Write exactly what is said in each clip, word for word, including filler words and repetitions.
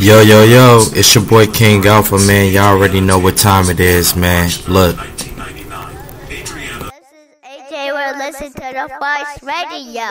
Yo, yo, yo, it's your boy King Alpha, man. Y'all already know what time it is, man. Look. This is A J, we're listening to the Voice Radio.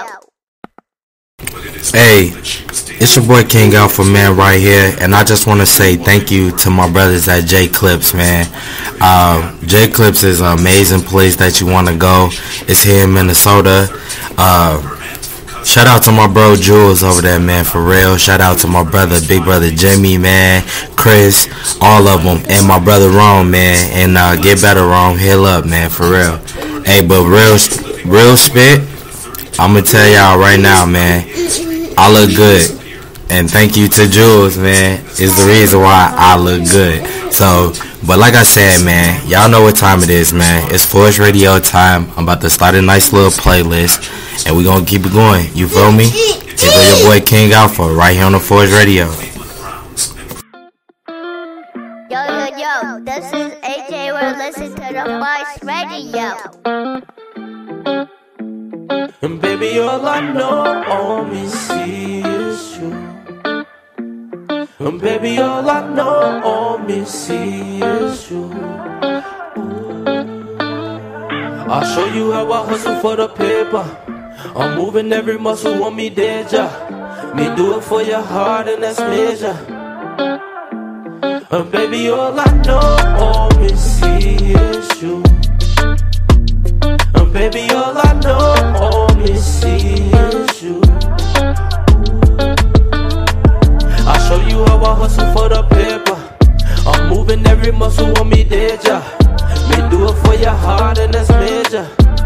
Hey, it's your boy King Alpha, man, right here. And I just want to say thank you to my brothers at J Clips, man. Uh, J Clips is an amazing place that you want to go. It's here in Minnesota. Uh... Shout out to my bro Jules over there, man, for real. Shout out to my brother, big brother Jimmy, man, Chris, all of them, and my brother Rome, man. And uh, get better, Rome. Heal up, man, for real. Hey, but real, real spit, I'm gonna tell y'all right now, man, I look good. And thank you to Jules, man, is the reason why I look good. So, but like I said, man, y'all know what time it is, man. It's Forge Radio time. I'm about to start a nice little playlist, and we gonna keep it going. You feel me? It's your boy King Alpha right here on the Forge Radio. Yo, yo, yo, this is A J, we're listening to the Voice Radio. And baby, all I know, all me see is you. And baby, all I know, all me see is you. Ooh. I'll show you how I hustle for the paper. I'm moving every muscle on me, dead ya. Me do it for your heart and that's major. And baby, all I know, all me see is you. And baby, all I know, all me see is you. I'll show you how I hustle for the paper. I'm moving every muscle on me, dead ya. Me do it for your heart and that's major.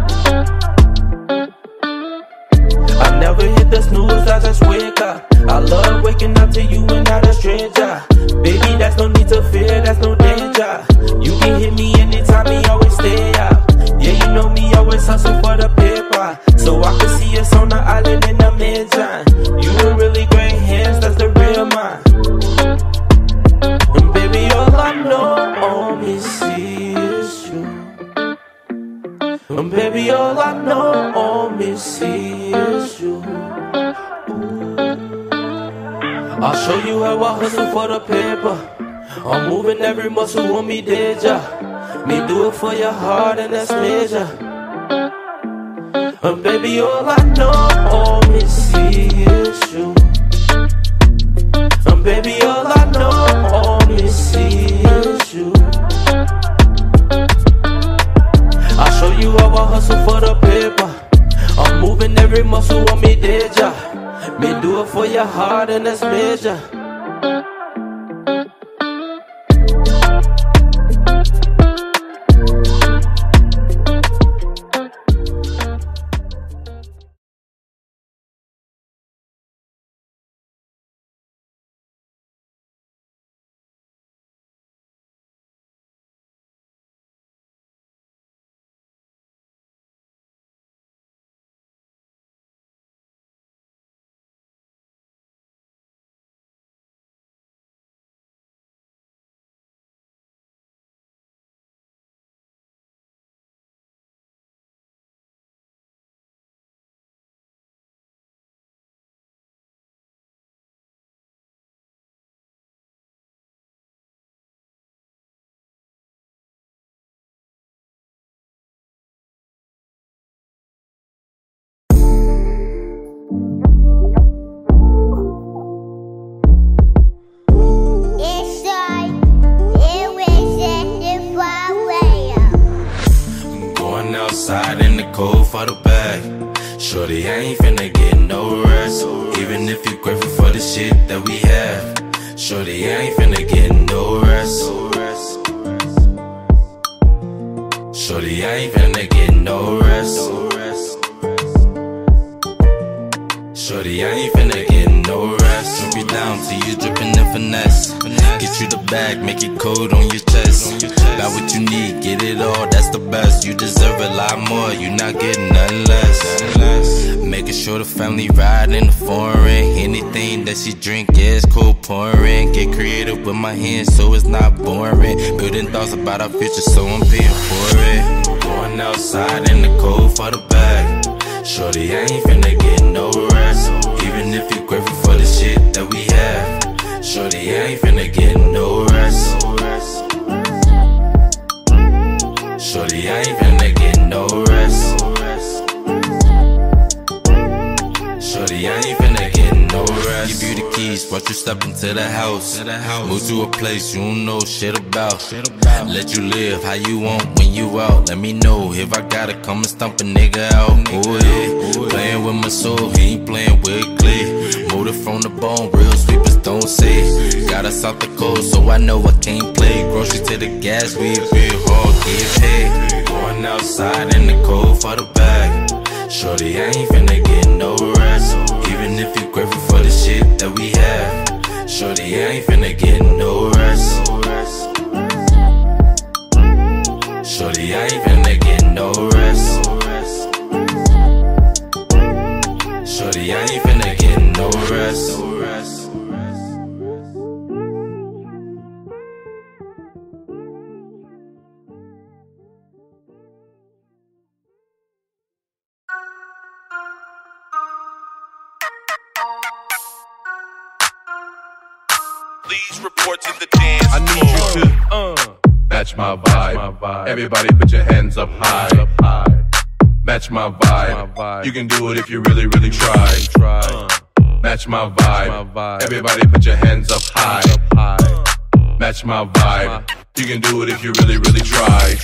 I never hit the snooze, I just wake up. I love waking up to you and not a stranger. Baby, that's no need to fear, that's no danger. You can hit me anytime, me always stay up. Yeah, you know me, always hustle for the paper. So I can see us on the island in the mansion. You with really great hands, that's the real mine. And baby, all I know, all me see is you. And baby, all I know, all me see is you. Ooh. I'll show you how I hustle for the paper. I'm moving every muscle on me, dead ya. Me do it for your heart and that's major. And baby, all I know, all me see is you. And baby, all I know, all me see is you. I'll show you how I hustle for the paper. I'm moving every muscle on me, dead ya. Me do it for your heart and that's major. Outside in the cold for the bag. Shorty, I ain't finna get no rest. Even if you grateful for the shit that we have. Shorty, I ain't finna get no rest. Shorty, I ain't finna get no rest. Shorty, I ain't finna get no rest. Strip you down till you drippin' in finesse. Get you the bag, make it cold on your chest. Got what you need, get it all, that's the best. You deserve a lot more, you not getting nothing less. Making sure the family ride in the foreign. Anything that she drink, yeah, it's cold pouring. Get creative with my hands so it's not boring. Building thoughts about our future so I'm paying for it. Going outside in the cold for the bag. Shorty, I ain't finna get no rest. Even if you're grateful for the shit that we have. Shorty, I ain't finna get no rest. Shorty, I ain't finna get no rest. Shorty, I ain't finna get no rest. Give you the keys, watch you step into the house. Move to a place you don't know shit about. Let you live how you want when you out. Let me know if I gotta come and stomp a nigga out. Oh yeah, playing with my soul, he ain't playing with clay. Motive from the bone, real sweepers don't say. Got us out the cold, so I know I can't play. Groceries to the gas, we real hard, get paid. Going outside in the cold for the bag. Shorty, I ain't finna get no rest. Even if you grateful for the shit that we have. Shorty, I ain't finna get no rest. Shorty, I ain't finna get no rest. Shorty, I ain't finna get no rest. Please report to the dance. I need you to uh, match my vibe. Everybody put your hands up high. Match my vibe. You can do it if you really, really try. Uh, match my vibe. Everybody put your hands up high. Match my vibe. You can do it if you really, really try.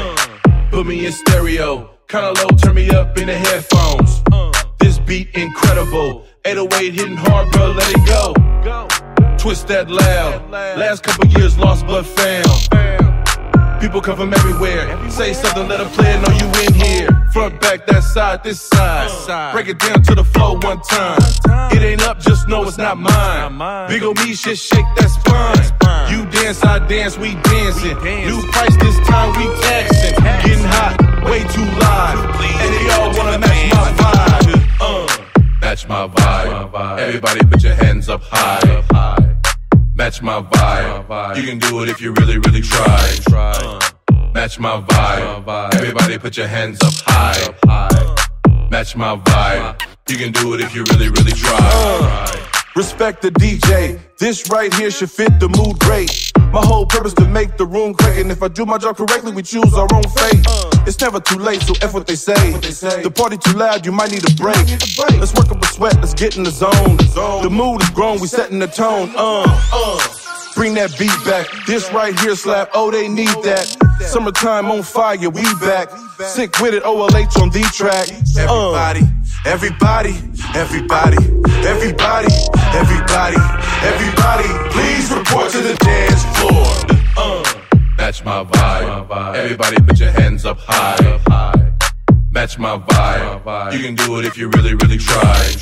Put me in stereo, kinda low, turn me up in the headphones. This beat incredible. eight oh eight hitting hard, bro, let it go. Twist that loud. Last couple years lost but found. People come from everywhere. Say something, let them play it, know you in here. Front, back, that side, this side. Break it down to the flow one time. It ain't up, just know it's not mine. Big ol' me, shit, shake that spine. You dance, I dance, we dancing. New price this time, we taxing. Getting hot, way too live. And they all wanna match my vibe. Uh, match my vibe. Everybody put your hands up high. Match my vibe. You can do it if you really, really try. Match my vibe. Everybody put your hands up high. Match my vibe. You can do it if you really, really try. Respect the D J. This right here should fit the mood great. My whole purpose to make the room click, and if I do my job correctly, we choose our own fate. It's never too late, so F what they say. The party too loud, you might need a break. Let's work up a sweat, let's get in the zone. The mood is grown, we setting the tone. Uh, uh. Bring that beat back. This right here slap, oh they need that. Summertime on fire, we back. Sick with it, O L H on the track. Everybody, everybody, everybody, everybody, everybody, everybody, please report to the dance floor. Uh. Match my vibe. Everybody put your hands up high. Match my vibe. You can do it if you really, really try.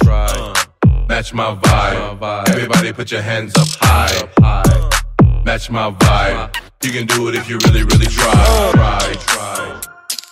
Match my vibe. Everybody put your hands up high. Match my vibe. You can do it if you really, really try. Try, try.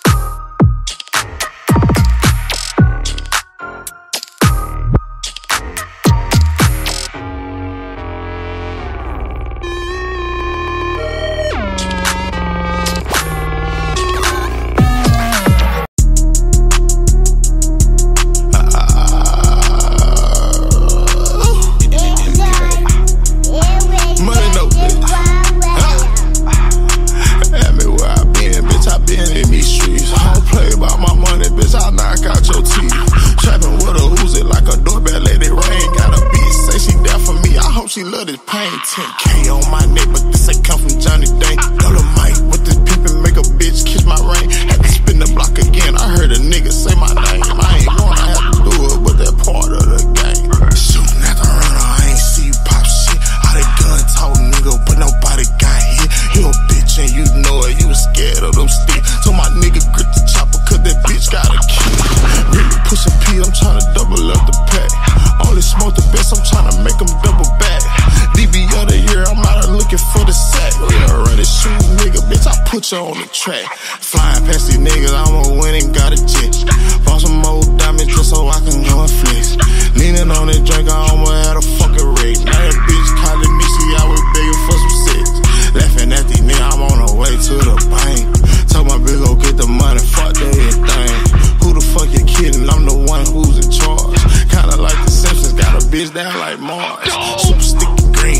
She love this pain, ten K on my neck, but this ain't come from Johnny Dang. Dolomite with this pimpin', make a bitch kiss my ring. Had to spin the block again, I heard a nigga say my name. I ain't gonna have to do it, but that part of the game. Shooting at the runner, I ain't see you pop shit. All that gun talk, nigga, but nobody got hit. You a bitch and you know it, you was scared of them sticks. So my nigga grip the chopper, cause that bitch got a key. Really push a P, I'm tryna double up the pack. Only smoke the best, I'm tryna make them double back. D B of the year, I'm out here looking for the sack. Yeah, run it, shoot, nigga, bitch, I put you on the track. Flying past these niggas, I'ma win and got a jet. Bought some more diamonds just so I can go and flex. Leaning on that drink, I almost had a fucking wreck. Now that bitch calling me, see I was begging for some sex. Laughing at these niggas, I'm on the way to the bank. Told my bitch go get the money, fuck that thing. Who the fuck you kidding? I'm the one who's in charge. Kinda like the Simpsons, got a bitch down like Mars. Super sticky green nigga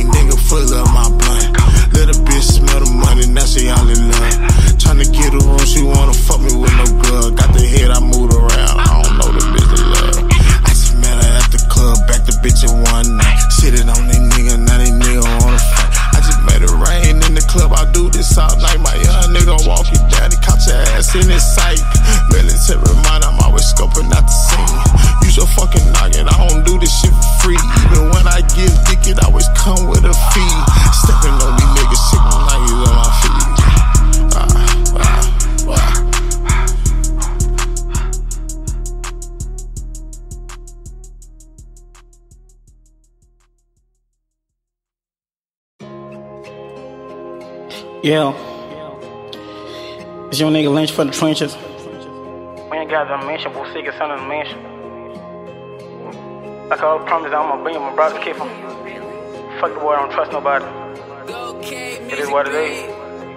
full of my blunt. Let a bitch smell the money, now she all in love. Tryna get her on, she wanna fuck me with no glove. Got the head, I moved around, I don't know the bitch to love. I just met her at the club, back the bitch in one night. Shitted on they nigga, now they nigga wanna fight. I just made it rain in the club, I do this all night. My young nigga walk you down, he caught your ass in his sight. Military mind, I'm always scoping out the scene. Use your fucking noggin, I don't do this shit for free. Even when I give dick, it always come with a fee. Stepping on these niggas, shaking like he's on my feet. Ah, ah, ah. Yeah. It's your nigga Lynch for the trenches. We ain't got the mansion, but sick son of the mansion. Like all the promises, I'm gonna bring him my brother to keep him. Fuck the world, I don't trust nobody. It is what it is.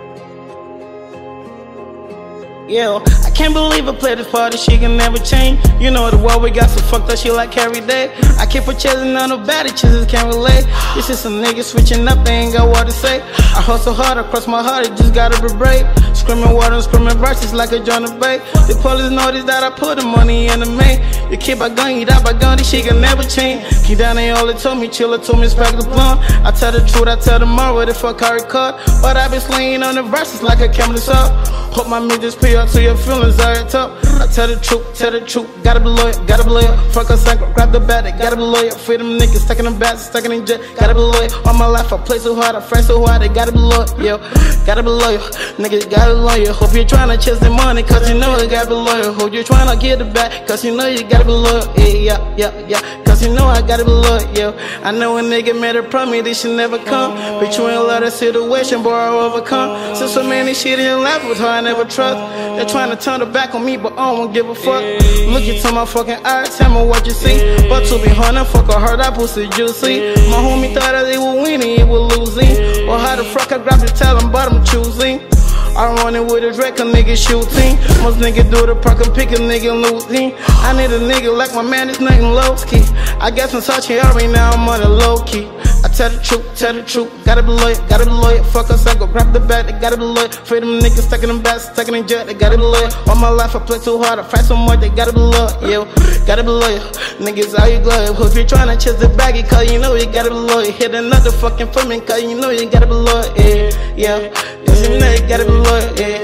Yeah, I can't believe I play this party, she can never change. You know the world we got, so fuck that shit like every day. I keep for chasing on the bad bitches, can't relate. This is some niggas switching up, they ain't got what to say. I hustle hard, I cross my heart, it just gotta be brave. Screaming water, screaming verses like a John Bay. The police notice that I put the money in the main. You keep a gun, you die by gun, this shit can never change. Keep down, they only told me, chill, told me spec the blunt. I tell the truth, I tell them all, what the fuck I record. But I been slinging on the verses like a camera up. Hope my midgets pay up to your feelings, I top. I tell the truth, tell the truth, gotta be loyal, gotta be loyal. Fuck a cycle, grab the bat, gotta be loyal. Free them niggas, stuck in them bats, stuck in them jet, gotta be loyal. All my life I play so hard, I fight so hard, they gotta be loyal, yo. Gotta be loyal, niggas gotta be loyal. Hope you're tryna chase the money, cause you know you gotta be loyal. Hope you're tryna get it back, cause you know you gotta be loyal, yeah, yeah, yeah, yeah. Cause you know I gotta be loyal, yo. I know a nigga made a promise, this should never come. But you ain't let a situation, boy, I overcome. Since so many shit in life with her, I never trust. They're trying to turn it back on me, but I don't give a fuck. Look into my fucking eyes, tell me what you see. But to be honest, fuck, I heard that pussy juicy. My homie thought that they were winning, it was losing. Well, how the fuck I grabbed the talent, but I'm choosing. I'm running with a Drake, a nigga shooting. Most niggas do the park and pick a nigga losing. I need a nigga like my man, it's nothing low key. I guess I'm touching her right now, I'm on the low key. I tell the truth, tell the truth, gotta be loyal, gotta be loyal. Fuck us, I go grab the bat, they gotta be loyal. Free them niggas stuck in them bats, stuck in them jet, they gotta be loyal. All my life I play too hard, I fight so much, they gotta be loyal, yo. Gotta be loyal, niggas how you glove. If you're tryna chase the baggy, cause you know you gotta be loyal. Hit another fucking for me, cause you know you gotta be loyal, yeah, yeah. Cause you know you gotta be loyal, yeah.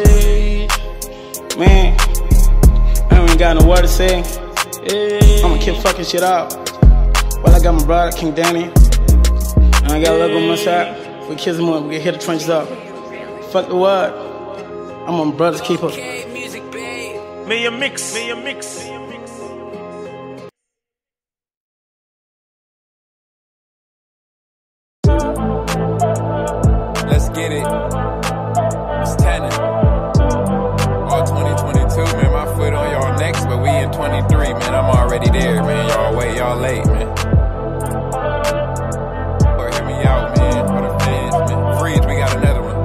Man, I don't even got no word to say. I'ma keep fucking shit up. Well, I got my brother, King Danny. And I got a logo on my side. We kiss him up, we get hit the trenches up. Fuck the word. I'm my brother's keeper. Me a mix, me a mix. Let's get it. It's Tanner. All twenty twenty-two, man. My foot on y'all next, but we in twenty-three, man. I'm already there, man. Y'all wait, y'all late, man. Or hear me out, man. For the fans, man. Freeze, we got another one.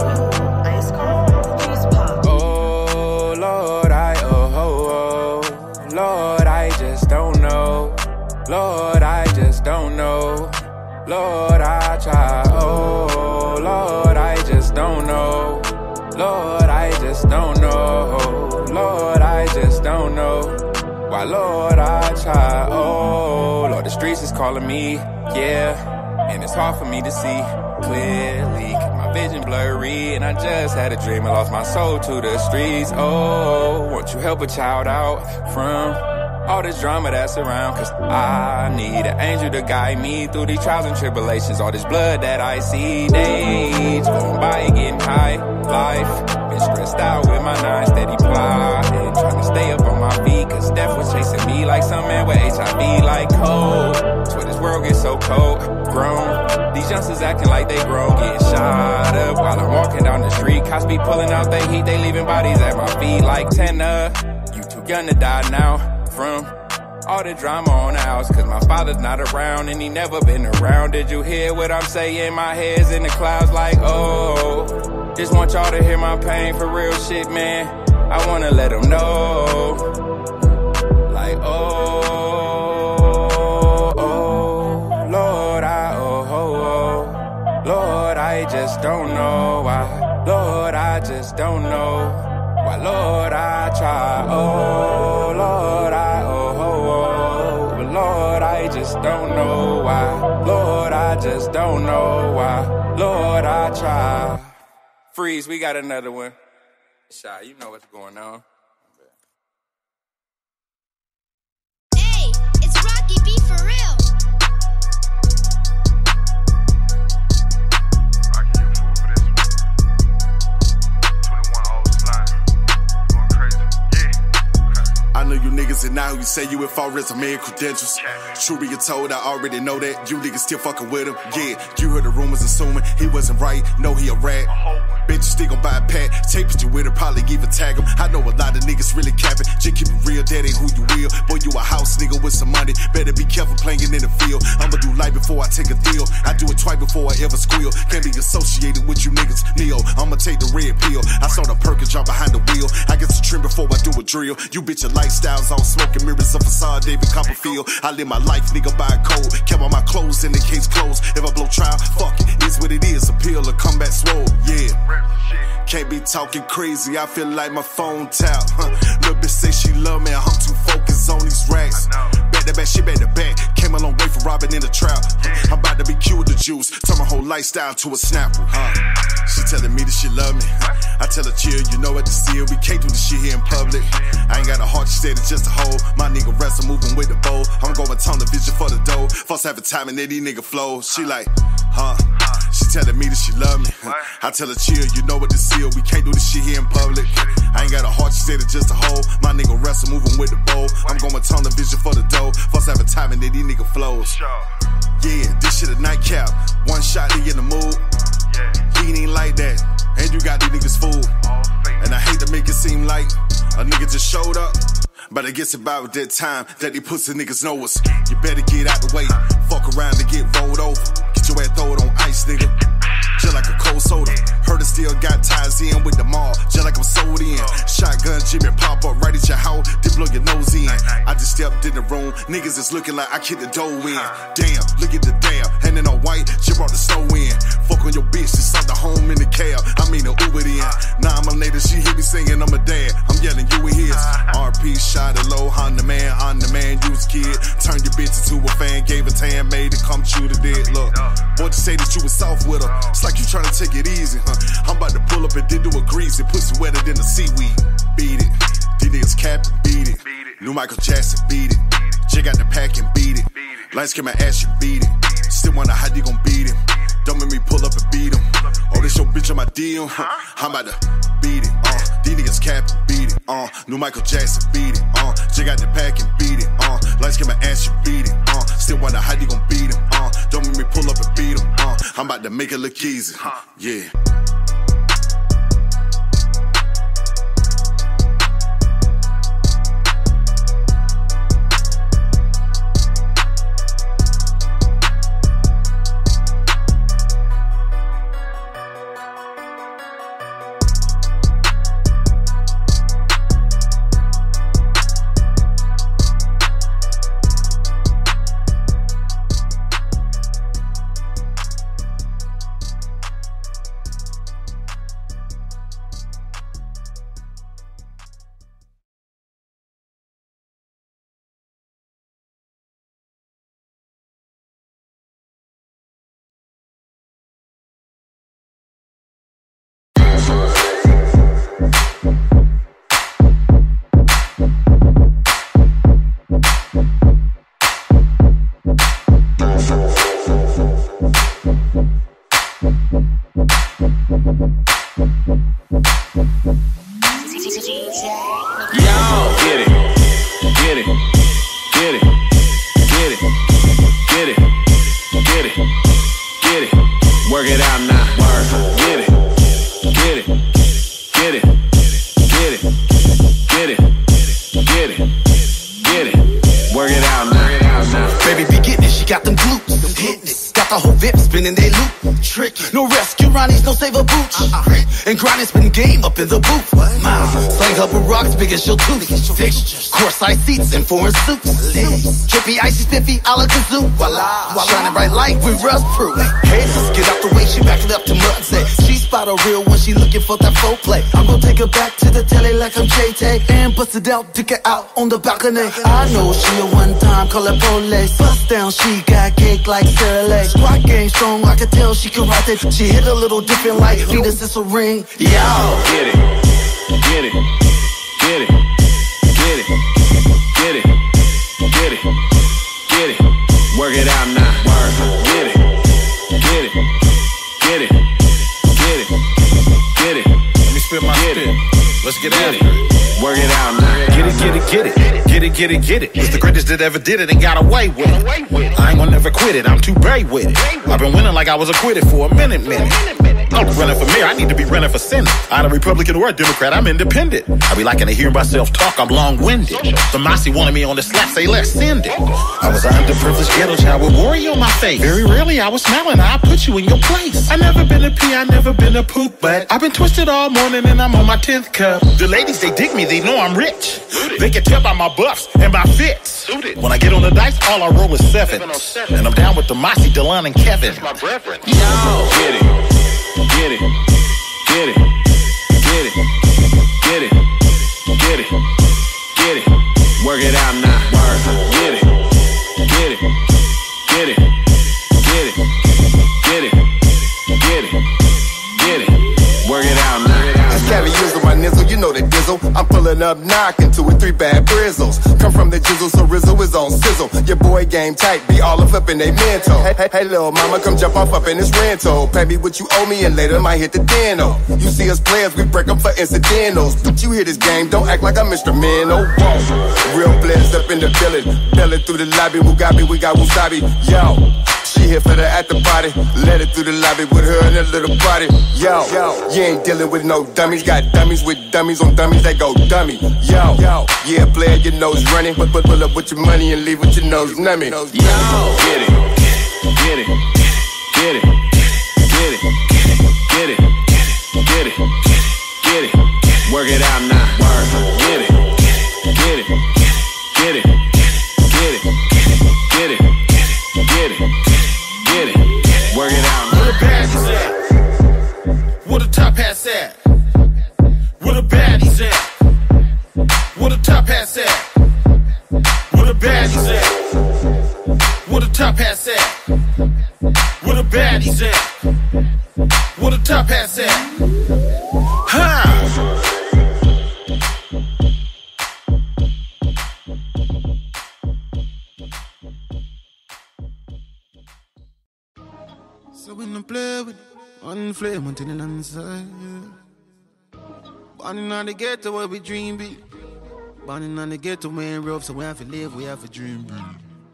Oh, Lord, I, oh, oh, oh. Lord, I just don't know. Lord, I just don't know. Lord, I try. Oh, Lord, I just don't know. Lord, I just don't know. Lord, I just don't know. Why, Lord, I try. Oh, Lord, the streets is calling me, yeah. And it's hard for me to see clearly. My vision blurry, and I just had a dream. I lost my soul to the streets. Oh, won't you help a child out from all this drama that's around? Cause I need an angel to guide me through these trials and tribulations. All this blood that I see, days going by, getting high. Life been stressed out with my nine steady plotting, trying to stay up on my feet, cause death was chasing me like some man with H I V, like cold. That's where this world gets so cold, grown. These youngsters acting like they grown, getting shot up while I'm walking down the street. Cops be pulling out they heat, they leaving bodies at my feet like Tanner. You too young to die now. From all the drama on the house, cause my father's not around and he never been around. Did you hear what I'm saying? My head's in the clouds like, oh. Just want y'all to hear my pain for real shit, man. I wanna let them know. Like, oh, oh, Lord, I, oh, oh, oh. I just don't know why. Lord, I just don't know why. Lord, I try. Oh, Lord, I oh, oh, oh. But Lord, I just don't know why. Lord, I just don't know why. Lord, I try. Freeze, we got another one. Shy, you know what's going on. Hey, it's Rocky B for real. I know you niggas and now you say you with far resume and credentials. True be told, I already know that you niggas still fucking with him. Yeah, you heard the rumors assuming he wasn't right. No, he a rat. Bitch, still gon' buy a pack. Take picture with her, probably even tag him. I know a lot of niggas really capping. Just keep it real, that ain't who you will. Boy, you a house nigga with some money. Better be careful playing in the field. I'ma do life before I take a deal. I do it twice before I ever squeal. Can't be associated with you niggas. Neo, I'ma take the red pill. I saw the perk and drop behind the wheel. I get some trim before I do a drill. You bitch, your lifestyle's all smoking mirrors of facade, David Copperfield. I live my life, nigga, by a code. Kept all my clothes in the case closed. If I blow trial, fuck it. It's what it is. Appeal or come back swole. Yeah. Can't be talking crazy, I feel like my phone tap. Huh. Little bitch say she love me, I'm too focused on these racks. Back to back, shit back to back. Came a long way from robbing in the trap. I'm about to be cute with the juice, turn my whole lifestyle to a snapper. Huh. She telling me that she love me. I tell her chill, you know what to seal. We can't do this shit here in public. I ain't got a heart, she said it's just a hoe. My nigga wrestle moving with the bow. I'm going tunnel vision for the dough. First half of time and then these nigga flow. She like, huh. She telling me that she love me. I tell her chill, you know what to seal. We can't do this shit here in public. I ain't got a heart, she said it's just a hoe. My nigga wrestle moving with the bow. I'm going tunnel vision for the dough. First half of time and then these nigga flows. Yeah, this shit a nightcap. One shot, they in the mood. He ain't like that. And you got these niggas fooled. And I hate to make it seem like a nigga just showed up. But I guess about that time that they pussy niggas know us. You better get out the way. Fuck around and get rolled over. Get your ass throw it on ice, nigga. Just like a cold soda. Heard it still got ties in with the mall. Just like I'm sold in. Shotgun Jimmy pop up right at your house. Dip blow your nose in. I just stepped in the room. Niggas is looking like I kicked the dough in. Damn, look at the damn. And then on white, she brought the snow in. Fuck on your bitch, just out the home in the cab. I mean the Uber in. Now I'm a lady, she hear me singing, I'm a dad. I'm yelling, you with his. R P shot it low, on the man, on the man, you was a kid. Turned your bitch into a fan, gave a tan, made it come true to dead. Look, boy, you say that you was soft with her. It's like you trying to take it easy, huh? I'm about to pull up and then do a greasy. Pussy wetter than the seaweed. Beat it. These niggas capping, beat it. New Michael Jackson, beat it. Jig out the pack and beat it. Lights came my ass, you beat it. Still wonder how you gon' beat him. Don't make me pull up and beat him. Oh, this your bitch on my D M. Huh? I'm about to beat it. Uh, these niggas capping, beat it. Uh, New Michael Jackson, beat it. Uh, Jig out the pack and beat it. Uh, lights came my ass, you beat it. Uh, still wonder how you gon' beat him. Uh, don't make me pull up and beat him. Uh, I'm about to make it look easy. Yeah. the whole V I P spinning they loop. Trick, no rescue Ronnie's, no save a booch. Uh-uh. And grinding spin game up in the booth. Mom, slang up with rocks big as your tooth. Fixtures, courtside seats and foreign suits. Trippy, icy, spiffy, a la kazoo. Voila, shining bright light with rust proof. Haters, get out the way, she back it up to mud. Say, she spot a real one, she looking for that folk play. I'm gonna take her back to the telly like I'm J-Tay. And bust it out, dick it out on the balcony. I know she a one time, call her police. Bust down, she got cake like Sarah Lake. Squad game strong, I can tell she can rock it. She hit a little different like Venus is a ring. Yo, get it, get it, get it, get it, get it, get it, get it. Work it out now. Work, get it, get it, get it, get it, get it. Let me spit my spit. Let's get at it. Work it out now. Get it, get it, get it. Get it, get it, get it. It's the greatest that ever did it and got away with it. I ain't gonna never quit it. I'm too brave with it. I've been winning like I was acquitted for a minute, minute. I'm running for mayor. I need to be running for senate. I ain't a Republican or a Democrat. I'm independent. I be liking to hear myself talk. I'm long-winded. The Mossy wanted me on the slap. Say, let's send it. I was an underprivileged ghetto child with worry on my face. Very rarely I was smiling. I put you in your place. I never been a P. I never been a poop, but I've been twisted all morning and I'm on my tenth cup. The ladies, they dig me. They know I'm rich. They can tell by my buffs and my fits. When I get on the dice, all I roll is sevens. And I'm down with the Mossy, Delon, and Kevin. Yo, get it, get it, get it, get it, get it, get it, get it. Work it out now. Work, get it, get it, get it, get it, get it, get it, get it. Work it out now. Caviars on my nizzle, you know the dizzle. I'm pulling up, knocking two or three bad brizzles. Come from the jizzle, so Rizzo is on sizzle. Your boy game tight, be all up in they mental. Hey, hey, hey, little mama, come jump off up in this rental. Pay me what you owe me, and later might hit the deno. You see us players, we break them for incidentals. But you hear this game, don't act like I'm instrumental. Whoa, real blends up in the village. Belling through the lobby, Mugabe, we got wasabi. Yo. She here for the after party. Let it through the lobby with her and her little body. Yo, yo, you ain't dealing with no dummies. Got dummies with dummies on dummies that go dummy. Yo, yo, yeah, player, your nose running. But but pull up with your money and leave with your nose nummy. Yo, get it, get it, get it, get it, get it, get it, get it. Work it out now. Work, get it, get it, get it, get it, get it, get it. Get it, work it out. Where the baddies at? Where the top hats at? Where the baddies at? Where the top hats at? Where the baddies at? Where the top hats at? Where the baddies at? Where the top hats at? Ha! So we don't play with one flame until the inside, yeah. Born on the ghetto where we dream big. Born on the ghetto where we're rough, so we have to live, we have to dream big.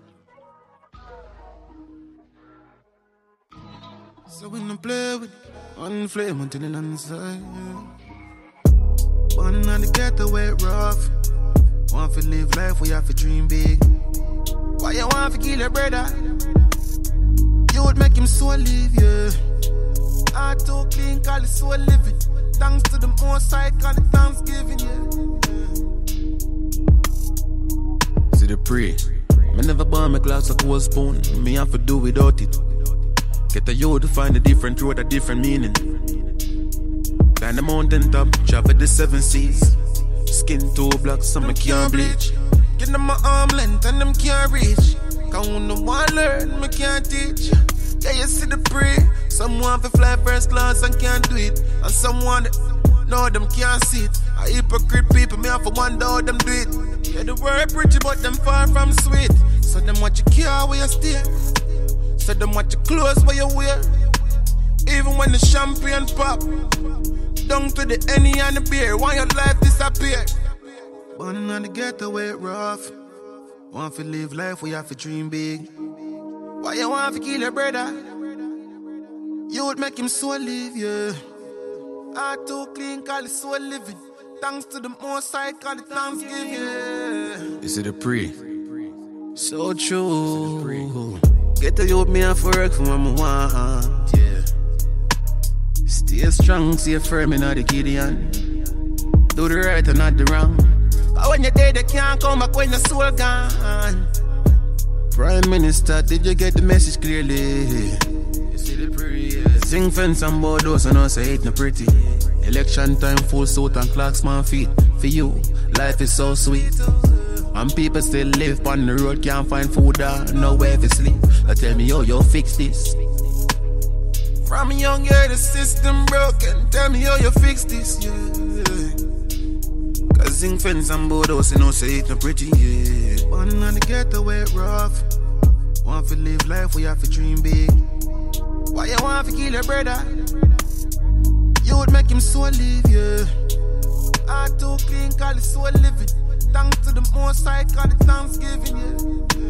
So we don't play with one flame until the inside, yeah. Born on the ghetto where we're rough. Want to live life, we have to dream big. Why you want to kill your brother? You would make him so live, yeah. Heart too clean, call it so living. Thanks to the most side, call it Thanksgiving, yeah. See the pray. Me never burn my glass a cold spoon. Me have to do without it. Get a youth to find a different road, a different meaning. Climb the mountain top, travel the seven seas. Skin too black, some me can't bleach. Get them my arm length and them can't reach. Cause when no one learn, me can't teach. Yeah, you see the pre. Someone for fly first class and can't do it. And someone that know them can't see it. A hypocrite people, me have to wonder how them do it. Yeah, the word pretty, but them far from sweet. So them watch your car where you stay. So them watch your clothes where you wear. Even when the champagne pop. Down to the Henny and the beer. Why your life disappear? Born on the ghetto where it rough. Want to live life, we have to dream big. Why you want to kill your brother? You would make him so live, yeah. Heart too clean, call it so living. Thanks to the most side, call it Thanksgiving, yeah. You see the pre. So true. Get the youth me and for work for what I want, yeah. Stay strong, stay firm in the Gideon. Do the right and not the wrong. Cause when you're dead, you can't come back when your soul gone. Prime Minister, did you get the message clearly? You see the pretty, yeah. Sing fence and Bordeaux, so no say it no pretty. Election time, full suit and clocks man feet. For you, life is so sweet. And people still live on the road, can't find food or nowhere to sleep. Now tell me, yo, yo, fix this. From young, yeah, the system broken. Tell me, yo, you fix this, yeah. Cause sing fence and Bordeaux, so no say it no pretty, yeah. Born on the ghetto where it rough. Want to live life, we have to dream big. Why you want to kill your brother? You would make him so live, yeah. Heart too clean, call it so living. Thanks to the most I call it Thanksgiving, yeah.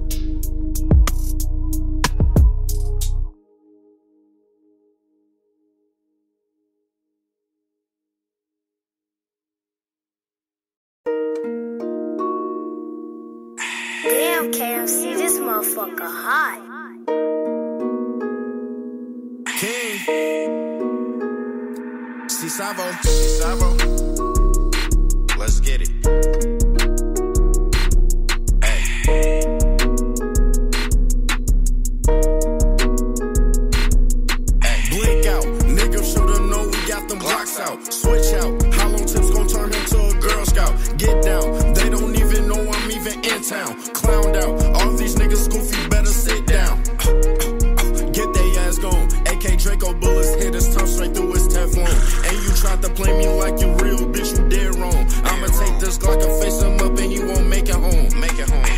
Damn, K M C, this motherfucker hot. King. C Savo. C Savo. Let's get it. Hey. Hey. Blink out. Nigga shoulda known we got them blocks out. Switch out. How long tips gon' turn him to a Girl Scout? Get down. They don't even know I'm even in town. Clowned out. All these niggas goofy, better sit down. Uh, uh, uh, get they ass gone. A K Draco bullets hit his tongue straight through his Teflon. And you tried to play me like you real, bitch, you dead wrong. I'ma take this Glock and face him up and he won't make it home. Make it home.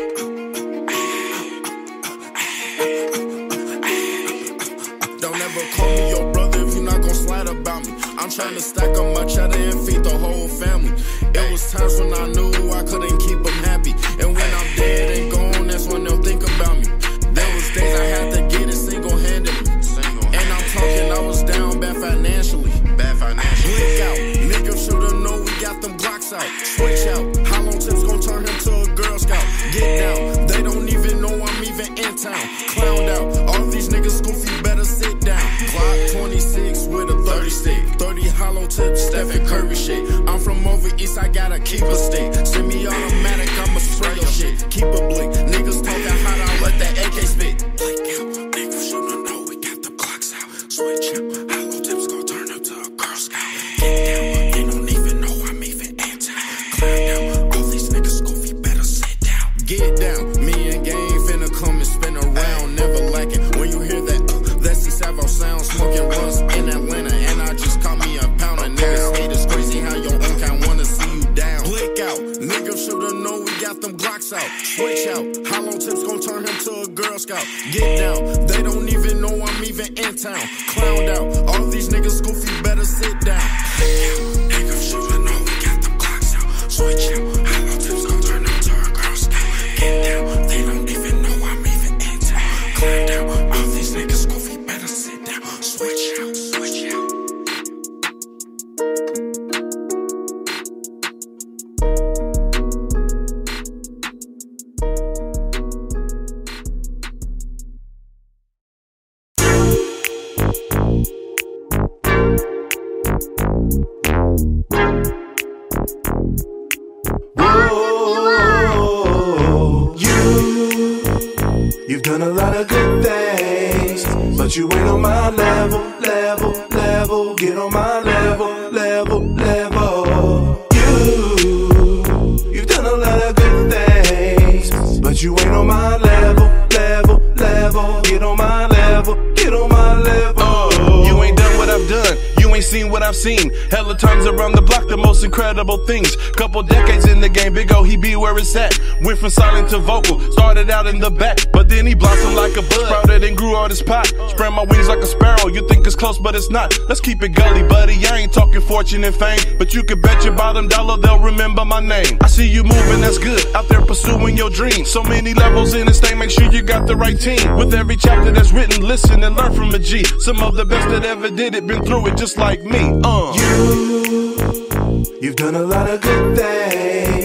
Don't ever call me your brother if you're not gon' slide about me. I'm trying to stack up my cheddar and feed the whole family. It was times when I knew I couldn't keep them happy. And when I'm dead and gone, that's when they'll think about me. There was days I had to get it single-handedly. And I'm talking, I was down bad financially. Bad financially. Blink out. Nigga shoulda known we got them Glocks out. Switch out. How long tips gon' turn him to a Girl Scout? Get down. They don't even know I'm even in town. Clowned out. All these niggas goofy, better sit down. Glock twenty-six with a thirty stick. thirty hollow tips, Stephen Curry shit. I'm from over east, I gotta keep a stick. Semi-automatic, I'ma spray your shit. Keep a blick. Niggas talking hot, I'll let that A K spit. Blink out. Niggas shoulda know we got the Glocks out. Switch out. Hollow tips gon' turn up to a Girl Scout. Get down. They don't even know I'm even in town. Clown out. All these niggas goofy, better sit down. Get down. Me and Gang finna come and spin around. Never lacking. When you hear that, uh, that C Savo sound. Smoking runs in Atlanta, and I just caught me a pound. And niggas hate it's crazy how your own kind wanna see you down. Blink out. Niggas shoulda known we got them Glocks out. Switch out. How long tips gon' turn him to a Girl Scout? Get down. They don't even know I'm even in town. Clowned out. All these niggas goofy, better sit down. Niggas shoulda known we got them Glocks out. Switch out. How long tips gon' turn him to a Girl Scout? Get down. They don't even know I'm even in town. Clowned out. All these niggas goofy, better sit down. Switch out. Switch out. You've done a lot of good things, but you ain't on my level, level, level. Get on my level, level, level. You, you've done a lot of good things, but you ain't on my level, level, level. Get on my level, get on my level. Uh, you ain't done what I've done. You ain't seen what I've seen. Hella times around the block, the most incredible things. Couple decades in the game, Big O, he be where it's at. Went from silent to vocal, started out in the back, but then he blossomed like a bud. Sprouted and grew on his pot. Spread my wings like a sparrow. You think it's close, but it's not. Let's keep it gully, buddy. I ain't talking fortune and fame, but you can bet your bottom dollar they'll remember my name. I see you moving, that's good. Out there pursuing your dreams. So many levels in this thing, make sure you got the right team. With every chapter that's written, listen and learn from a G. Some of the best that ever did it, been through it just like me. Uh. You, you've done a lot of good things,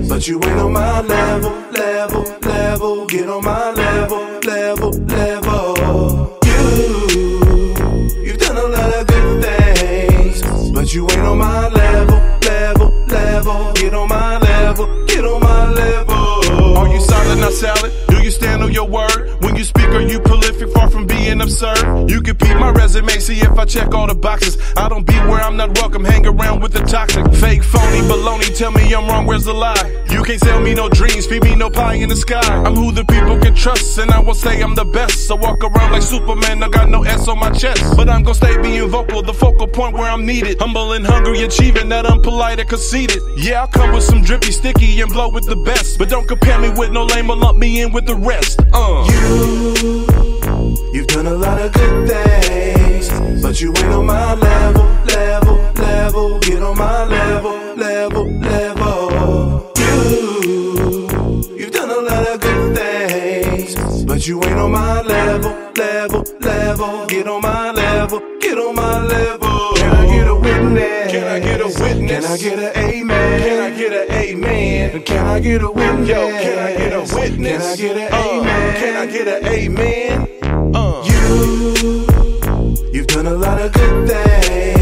but you ain't on my level, level, level. Get on my level, level, level. You, you've done a lot of good things, but you ain't on my level, level, level. Get on my level, get on my level. Are you solid, not salad? Do you stand on your word? When you speak, are you prolific, far from being absurd? You can peep my resume, see if I check all the boxes. I don't be where I'm not welcome, hang around with the toxic. Fake, phony, baloney, tell me I'm wrong, where's the lie? You can't sell me no dreams, feed me no pie in the sky. I'm who the people can trust, and I will say I'm the best. I walk around like Superman, I got no S on my chest. But I'm gon' stay being vocal, the focal point where I'm needed. Humble and hungry, achieving that unpolite and conceited. Yeah, I'll come with some drippy, sticky, and blow with the best. But don't compare me with no lame or lump me in with the rest. Uh. You, you've done a lot of good things, but you ain't on my level, level, level. Get on my level, level, level. You, you've done a lot of good things, but you ain't on my level, level, level. Get on my level, get on my level. Can I get a witness? Can I get a witness? Can I get an amen? Can I get an amen? Can I get a witness? Yo, can I get a witness? Can I get an uh, amen? Can I get an amen? Uh. You, you've done a lot of good things,